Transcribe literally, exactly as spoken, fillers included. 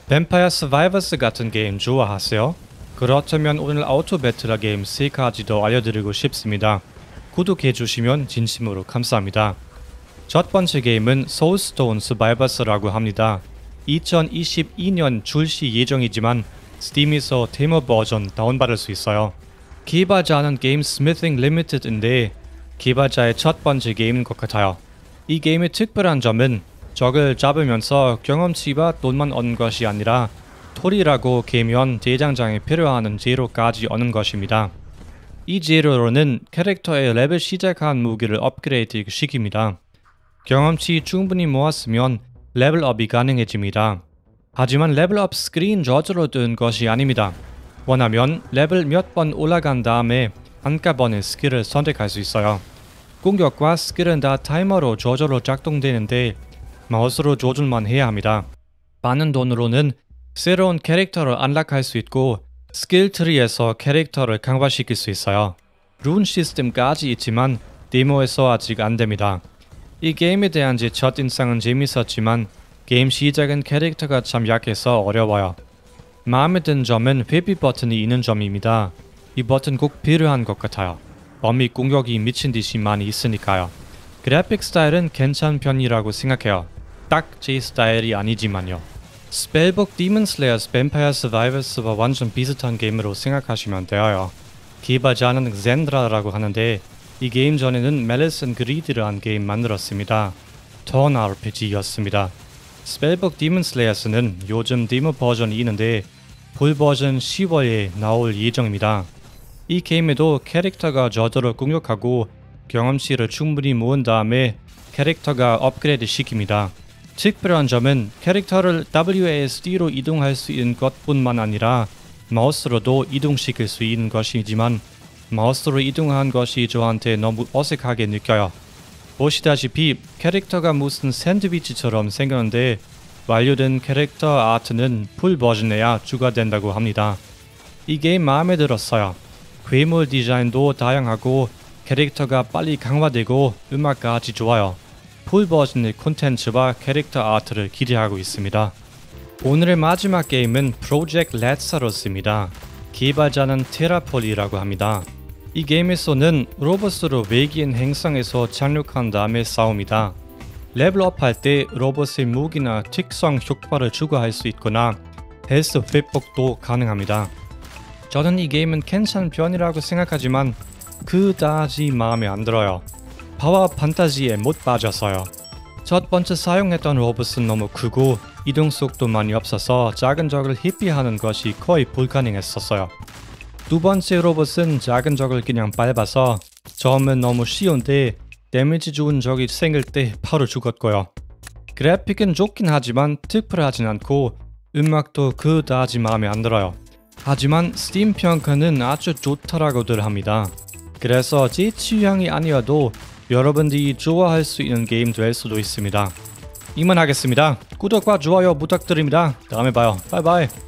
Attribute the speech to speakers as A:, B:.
A: 뱀파이어 서바이버스 같은 게임 좋아하세요? 그렇다면 오늘 아우토 배틀 게임 세 가지 더 알려드리고 싶습니다. 구독해주시면 진심으로 감사합니다. 첫 번째 게임은 소울스톤 서바이버스라고 합니다. 이천이십이 년 출시 예정이지만 스팀에서 데모 버전 다운받을 수 있어요. 개발자는 게임 스미싱 리미티드인데 개발자의 첫 번째 게임인 것 같아요. 이 게임의 특별한 점은 적을 잡으면서 경험치와 돈만 얻는 것이 아니라 톨이라고 개면 대장장에 필요한 재료까지 얻는 것입니다. 이 재료로는 캐릭터의 레벨 시작한 무기를 업그레이드 시킵니다. 경험치 충분히 모았으면 레벨업이 가능해집니다. 하지만 레벨업 스크린 저절로 뜬 것이 아닙니다. 원하면 레벨 몇 번 올라간 다음에 한꺼번에 스킬을 선택할 수 있어요. 공격과 스킬은 다 타이머로 저절로 작동되는데 마우스로 조절만 해야 합니다. 많은 돈으로는 새로운 캐릭터를 안락할 수 있고 스킬 트리에서 캐릭터를 강화시킬 수 있어요. 룬 시스템까지 있지만 데모에서 아직 안됩니다. 이 게임에 대한 제 첫인상은 재밌었지만 게임 시작은 캐릭터가 참 약해서 어려워요. 마음에 든 점은 회피 버튼이 있는 점입니다. 이 버튼 꼭 필요한 것 같아요. 범위 공격이 미친듯이 많이 있으니까요. 그래픽 스타일은 괜찮은 편이라고 생각해요. 딱 제 스타일이 아니지만요. 스펠북 디먼 슬레이어스 뱀파이어 서바이버스와 완전 비슷한 게임으로 생각하시면 돼요. 개발자는 젠드라라고 하는데 이 게임 전에는 멜리스 앤 그리드라는 게임 만들었습니다. 턴 알피지였습니다. 스펠북 디먼 슬레이어스는 요즘 데모 버전이 있는데 풀 버전 시월에 나올 예정입니다. 이 게임에도 캐릭터가 저절로 공격하고 경험치를 충분히 모은 다음에 캐릭터가 업그레이드 시킵니다. 특별한 점은 캐릭터를 더블유 에이 에스 디로 이동할 수 있는 것뿐만 아니라 마우스로도 이동시킬 수 있는 것이지만 마우스로 이동한 것이 저한테 너무 어색하게 느껴요. 보시다시피 캐릭터가 무슨 샌드위치처럼 생겼는데 완료된 캐릭터 아트는 풀 버전에야 추가된다고 합니다. 이 게임 마음에 들었어요. 괴물 디자인도 다양하고 캐릭터가 빨리 강화되고 음악까지 좋아요. 풀 버전의 콘텐츠와 캐릭터 아트를 기대하고 있습니다. 오늘의 마지막 게임은 프로젝트 레츠러스입니다. 개발자는 테라폴이라고 합니다. 이 게임에서는 로봇으로 외계인 행성에서 착륙한 다음에 싸웁니다. 레벨업 할 때 로봇의 무기나 특성 효과를 추가할 수 있거나 헬스 회복도 가능합니다. 저는 이 게임은 괜찮은 편이라고 생각하지만 그다지 마음에 안 들어요. 파워 판타지에 못 빠져서요. 첫 번째 사용했던 로봇은 너무 크고 이동 속도 많이 없어서 작은 적을 히피하는 것이 거의 불가능했었어요. 두 번째 로봇은 작은 적을 그냥 밟아서 처음엔 너무 쉬운데 데미지 주는 적이 생길 때 바로 죽었고요. 그래픽은 좋긴 하지만 특별하진 않고 음악도 그다지 마음에 안 들어요. 하지만 스팀 평가는 아주 좋다라고들 합니다. 그래서 제 취향이 아니어도 여러분들이 좋아할 수 있는 게임 될 수도 있습니다. 이만 하겠습니다. 구독과 좋아요 부탁드립니다. 다음에 봐요. 바이바이.